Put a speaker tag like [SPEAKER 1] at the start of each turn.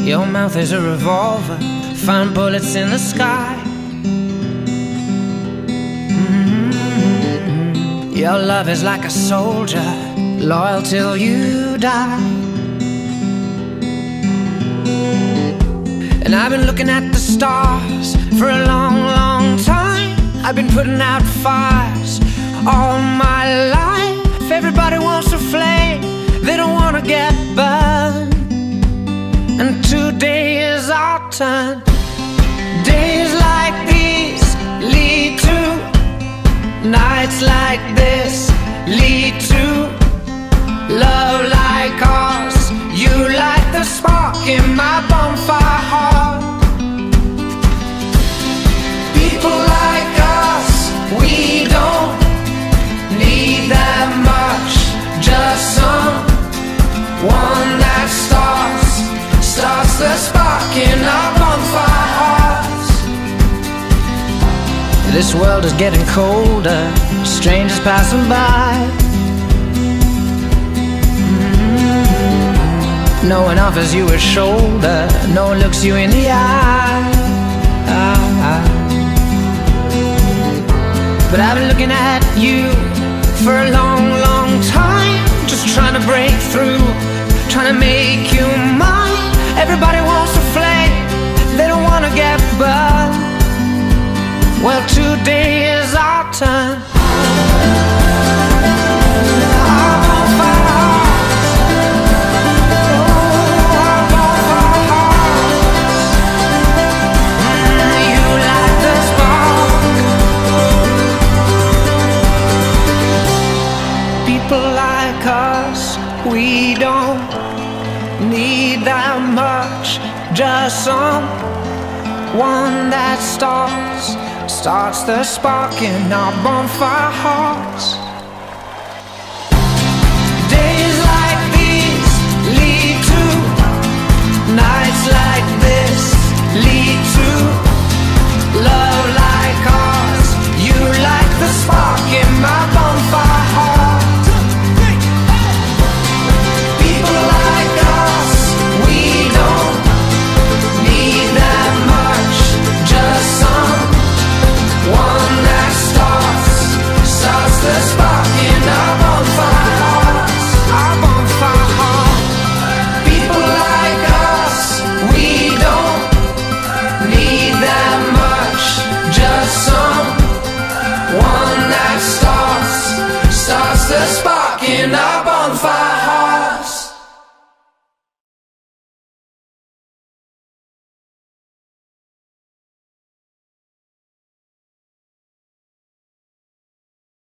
[SPEAKER 1] Your mouth is a revolver, find bullets in the sky. Your love is like a soldier, loyal till you die. And I've been looking at the stars for a long, long time. I've been putting out fires all my life. Everybody wants a flame, they don't want to get burned. And today is our turn. Days like these lead to nights like this, lead to love like ours. You light the spark in my bonfire heart. People like us, we don't need that much. Just someone that starts the spark in our bonfire hearts. This world is getting colder, strangers passing by. No one offers you a shoulder, no one looks you in the eye. But I've been looking at you for a long, long time, just trying to break through, trying to make you mine. Everybody wants a flame, they don't want to get burned. Well, today is our turn. Like us, we don't need that much. Just someone that starts the spark in our bonfire hearts.